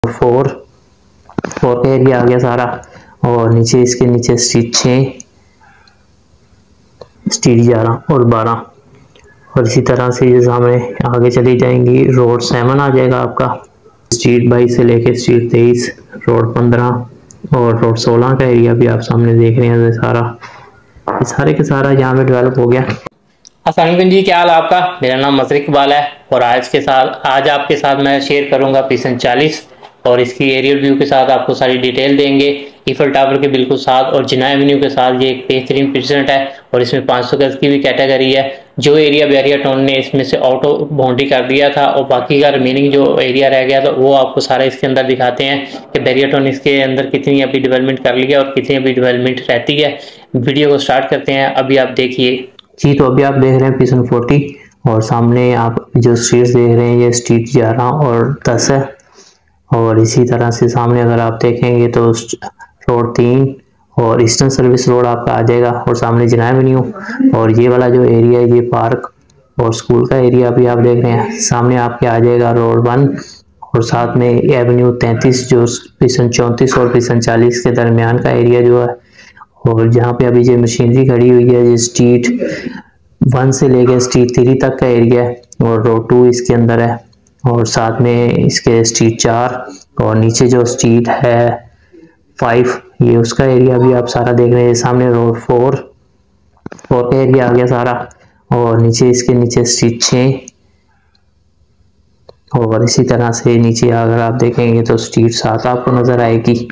Four four का area आ गया सारा। और नीचे इसके नीचे स्ट्रीट 6, स्ट्रीट 11 और 12। और इसी तरह से ये सामने आगे चली जाएंगी, रोड 7 आ जाएगा आपका। स्ट्रीट 22 से लेके स्ट्रीट 23, रोड 15 और रोड 16 का एरिया भी आप सामने देख रहे हैं। ये सारे के सारा यहाँ पे डेवलप हो गया। अस्सलाम जी, क्या हाल है आपका। मेरा नाम मशरिक इकबाल है और आज आपके साथ मैं शेयर करूंगा पिसन 40 और इसकी एरियल व्यू के साथ आपको सारी डिटेल देंगे। ईफल टावर के बिल्कुल साथ और जिना एवेन्यू के साथ ये एक बेहतरीन प्रेजेंट है और इसमें 500 गज की भी कैटेगरी है। जो एरिया बैरिया टाउन ने इसमें से ऑटो बाउंड्री कर दिया था और बाकी का रिमेनिंग जो एरिया रह गया था वो आपको सारा इसके अंदर दिखाते हैं कि बैरिया टाउन इसके अंदर कितनी अभी डेवलपमेंट कर ली है और कितनी अभी डेवलपमेंट रहती है। वीडियो को स्टार्ट करते हैं, अभी आप देखिए जी। तो अभी आप देख रहे हैं पिसन 40 और सामने आप जो स्ट्रीट्स देख रहे हैं ये स्ट्रीट 11 और 10 है। और इसी तरह से सामने अगर आप देखेंगे तो रोड 3 और ईस्टर्न सर्विस रोड आपका आ जाएगा और सामने जिना एवेन्यू। और ये वाला जो एरिया है ये पार्क और स्कूल का एरिया भी आप देख रहे हैं। सामने आपके आ जाएगा रोड 1 और साथ में एवेन्यू 33 जो पिसन 34 और पिसन 40 के दरमियान का एरिया जो है। और जहाँ पे अभी ये मशीनरी खड़ी हुई है ये स्ट्रीट 1 से लेकर स्ट्रीट 3 तक का एरिया है और रोड 2 इसके अंदर है। और साथ में इसके स्ट्रीट 4 और नीचे जो स्ट्रीट है 5 ये उसका एरिया भी आप सारा देख रहे हैं। सामने रोड 4 का एरिया आ गया सारा। और नीचे इसके नीचे स्ट्रीट 6 और इसी तरह से नीचे अगर आप देखेंगे तो स्ट्रीट 7 आपको नजर आएगी।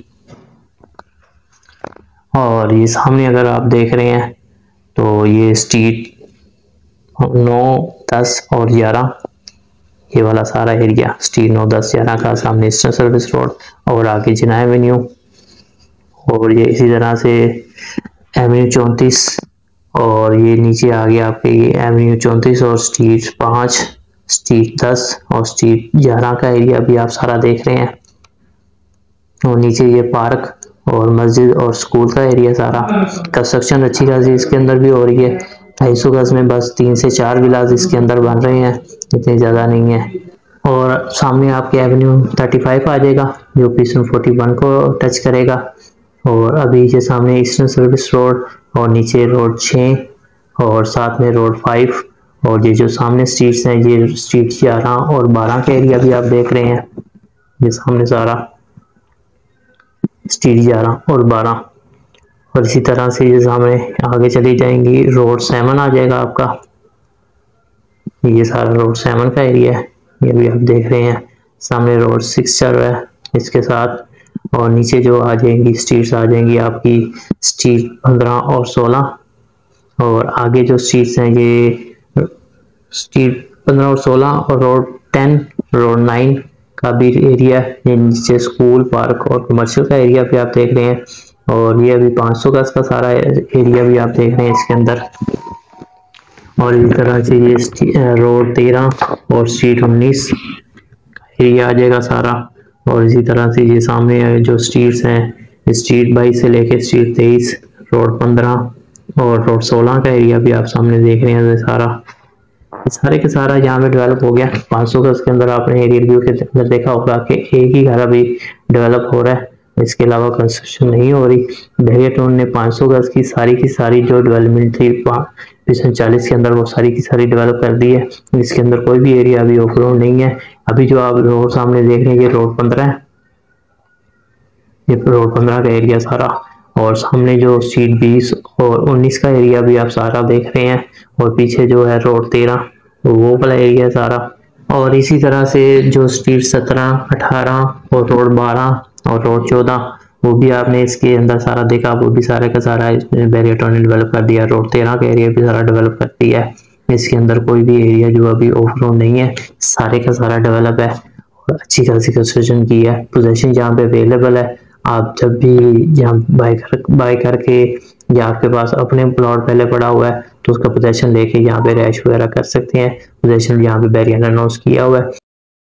और ये सामने अगर आप देख रहे हैं तो ये स्ट्रीट 9, 10 और 11 ये वाला सारा एरिया स्ट्रीट 9, 10, 11 का सामने ईस्टर्न सर्विस रोड और आगे जिना एवेन्यू। और ये इसी तरह से एवेन्यू 34 और ये नीचे आ गया आपके ये एवेन्यू 34 और स्ट्रीट 5, स्ट्रीट 10 और स्ट्रीट 11 का एरिया भी आप सारा देख रहे हैं। और नीचे ये पार्क और मस्जिद और स्कूल का एरिया सारा। कंस्ट्रक्शन अच्छी खासी इसके अंदर भी हो रही है। 250 गज में बस 3 से 4 विलाज इसके अंदर बन रहे हैं, इतने ज़्यादा नहीं है। और सामने आपके एवेन्यू 35 आ जाएगा जो पिसन 41 को टच करेगा। और अभी ये सामने ईस्टर्न सर्विस रोड और नीचे रोड 6 और साथ में रोड 5 और ये जो सामने स्ट्रीट्स हैं ये स्ट्रीट 11 और 12 का एरिया भी आप देख रहे हैं। ये सामने सारा स्ट्रीट 11 और 12। और इसी तरह से ये सामने आगे चली जाएंगी, रोड 7 आ जाएगा आपका। ये सारा रोड 7 का एरिया है, ये भी आप देख रहे हैं। सामने रोड 6 चल रहा है इसके साथ। और नीचे जो आ जाएंगी स्ट्रीट्स आ जाएंगी आपकी स्ट्रीट 15 और 16। और आगे जो स्ट्रीट्स हैं ये स्ट्रीट 15 और 16 और रोड 10, रोड 9 का भी एरिया है। नीचे स्कूल, पार्क और कमर्शियल का एरिया भी आप देख रहे हैं। और ये अभी 500 गज का सारा एरिया भी आप देख रहे हैं इसके अंदर। और इस तरह से ये रोड 13 और स्ट्रीट 19 एरिया आ जाएगा सारा। और इसी तरह से ये सामने जो स्ट्रीट्स हैं स्ट्रीट 22 से लेके स्ट्रीट 23, रोड 15 और रोड 16 का एरिया भी आप सामने देख रहे हैं सारा। सारे के सारा यहाँ पे डेवलप हो गया। 500 गज के अंदर आपने एरियल व्यू के अंदर देखा होगा कि एक ही घर अभी डेवलप हो रहा है, इसके अलावा कंस्ट्रक्शन नहीं हो रही। बैरिया टाउन ने 500 गज की सारी जो डेवलपमेंट थी पिसन 40 के अंदर वो सारी की सारी डेवलप कर दी है। इसके अंदर कोई भी एरिया अभी ऑफ रोड नहीं है। अभी जो आप रोड सामने देख रहे हैं ये रोड 15 है, ये रोड 15 का एरिया सारा। और सामने जो स्ट्रीट 20 और 19 का एरिया भी आप सारा देख रहे हैं। और पीछे जो है रोड 13 वो वाला एरिया सारा। और इसी तरह से जो स्ट्रीट 17, 18 और रोड 12 और रोड 14 वो भी आपने इसके अंदर सारा देखा, वो भी सारा का सारा बैरिया टाउन ने डेवलप कर दिया। रोड 13 का एरिया भी सारा डेवलप कर दिया है। इसके अंदर कोई भी एरिया जो अभी ऑफ रोड नहीं है, सारे का सारा डेवलप है और अच्छी खासी कंस्ट्रक्शन की है। पोजेशन जहाँ पे अवेलेबल है, आप जब भी यहाँ बाय करके या आपके पास अपने प्लॉट पहले पड़ा हुआ है तो उसका पोजेशन लेके यहाँ पे रैश वगैरह कर सकते हैं। पोजेशन यहाँ पे बैरिया ने अनाउंस किया हुआ है।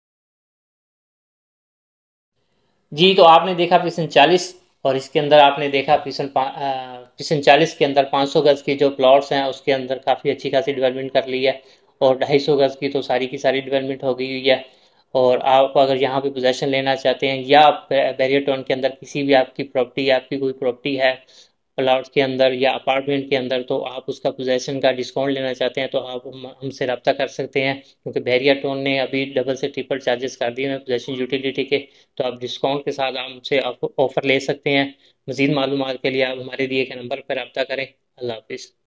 जी। तो आपने देखा पिसन 40 और इसके अंदर आपने देखा पिसन 40 के अंदर 500 गज की जो प्लॉट्स हैं उसके अंदर काफ़ी अच्छी खासी डेवलपमेंट कर ली है और 250 गज की तो सारी की सारी डेवलपमेंट हो गई हुई है। और आप अगर यहाँ पे पोजेसन लेना चाहते हैं या आप बैरियर टाउन के अंदर किसी भी आपकी प्रॉपर्टी या आपकी कोई प्रॉपर्टी है प्लॉट के अंदर या अपार्टमेंट के अंदर, तो आप उसका पोजेसन का डिस्काउंट लेना चाहते हैं तो आप हमसे रब्ता कर सकते हैं, क्योंकि बैरियर टाउन ने अभी डबल से ट्रिपल चार्जेस कर दिए हैं पोजेसन यूटिलिटी के। तो आप डिस्काउंट के साथ हमसे ऑफर ले सकते हैं। मज़ीद मालूमात के लिए आप हमारे दिए गए नंबर पर रब्ता करें। अल्लाह हाफिज़।